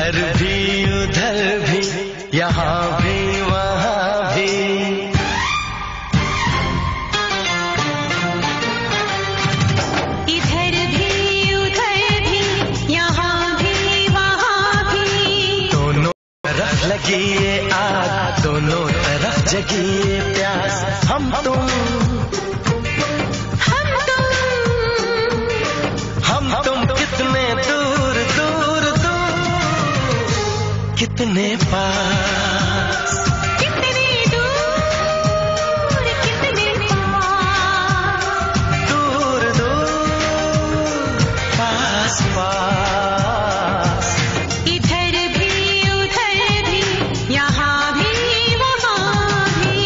इधर भी उधर भी यहाँ भी वहाँ भी, इधर भी उधर भी यहाँ भी वहाँ भी, दोनों तरफ लगी ये आग, दोनों तरफ जगी ये प्यास। हम तुम कितने दूर दूर दूर, कितने पास, कितने दूर कितने पास, दूर दूर पास पास, इधर भी उधर भी यहाँ भी वहाँ भी।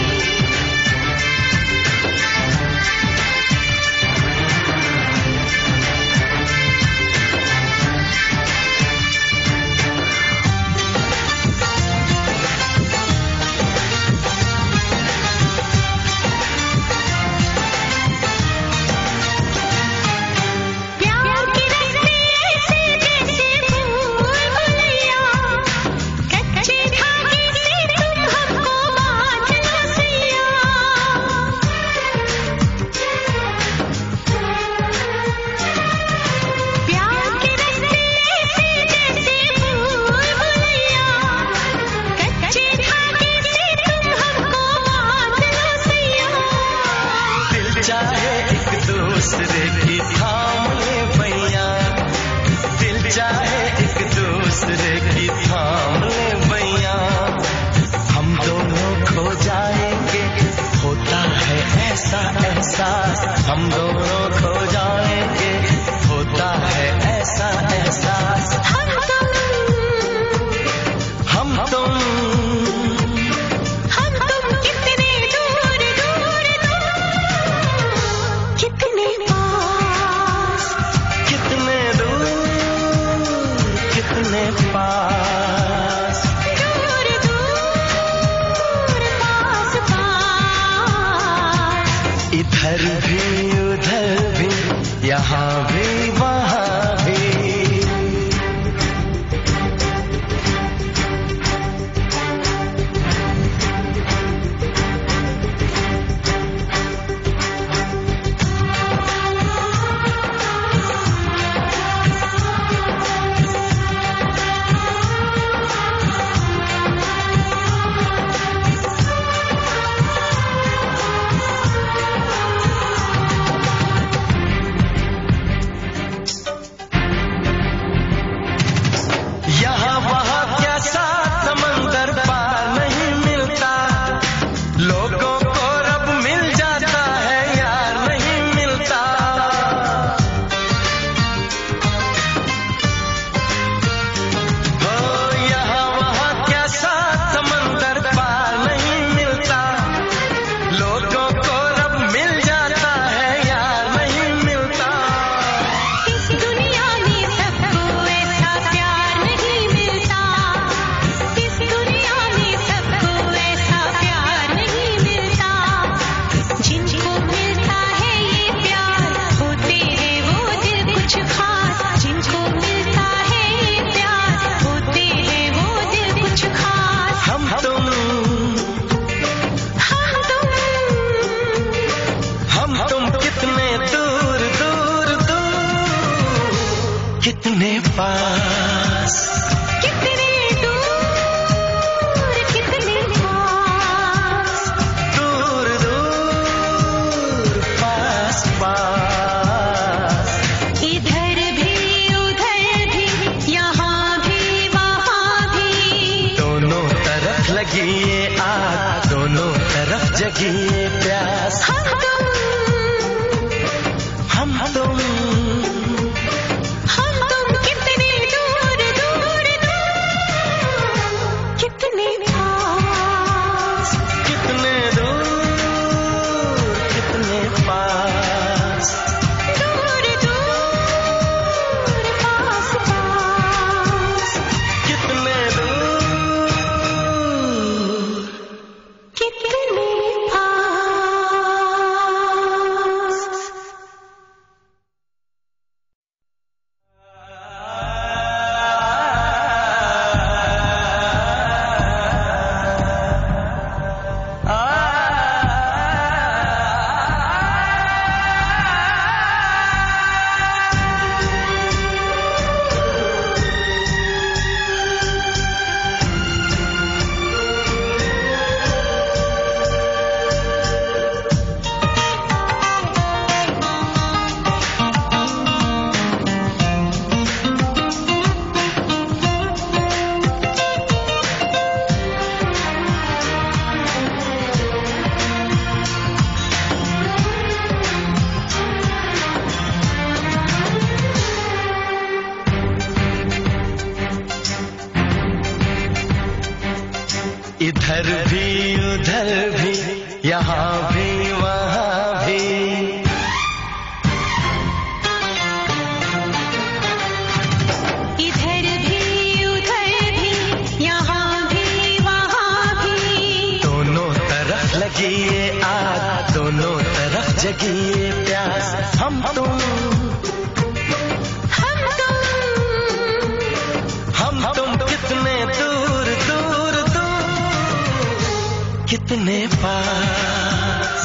चाहे एक दूसरे की थाम ले भैया, दिल चाहे एक दूसरे की थाम ले भैया, हम दोनों खो जाएंगे, होता है ऐसा एहसास, हम दोनों खो जाएंगे, होता है ऐसा एहसास। हम तुम कितने दूर दूर दूर, कितने पास, कितने दूर कितने पास, दूर दूर पास पास, इधर भी उधर भी यहाँ भी वहाँ भी। यहाँ वहाँ क्या साथ समंदर पार नहीं मिलता, लोगों को रब मिल जाता है यार नहीं मिलता। हो यहाँ वहाँ क्या साथ समंदर पार नहीं मिलता, लोगों को रब मिल जाता है यार नहीं मिलता। इस दुनिया में सबको ऐसा प्यार नहीं मिलता, इस दुनिया में सबको ऐसा प्यार नहीं मिलता, जिनको मिलता है ये प्यार होते हैं वो दिल कुछ खास, जिनको मिलता है ये प्यार होते हैं वो दिल कुछ खास। हम तुम कितने दूर दूर दूर, कितने पास, कितने दूर कितने पास, दूर दूर पास पास, इधर भी उधर भी यहाँ भी वहाँ भी, दोनों तरफ लगी ये आग, दोनों तरफ जगी ये प्यास। हम तुम कितने दूर दूर दूर, कितने पास, कितने दूर कितने पास, दूर दूर पास पास, कितने दूर कितने पास। यहाँ भी वहाँ भी। इधर भी उधर भी यहाँ भी वहाँ भी। दोनों तरफ लगी ये आग, दोनों तरफ जगी ये प्यास। हम तुम कितने दूर दूर दूर, कितने पास।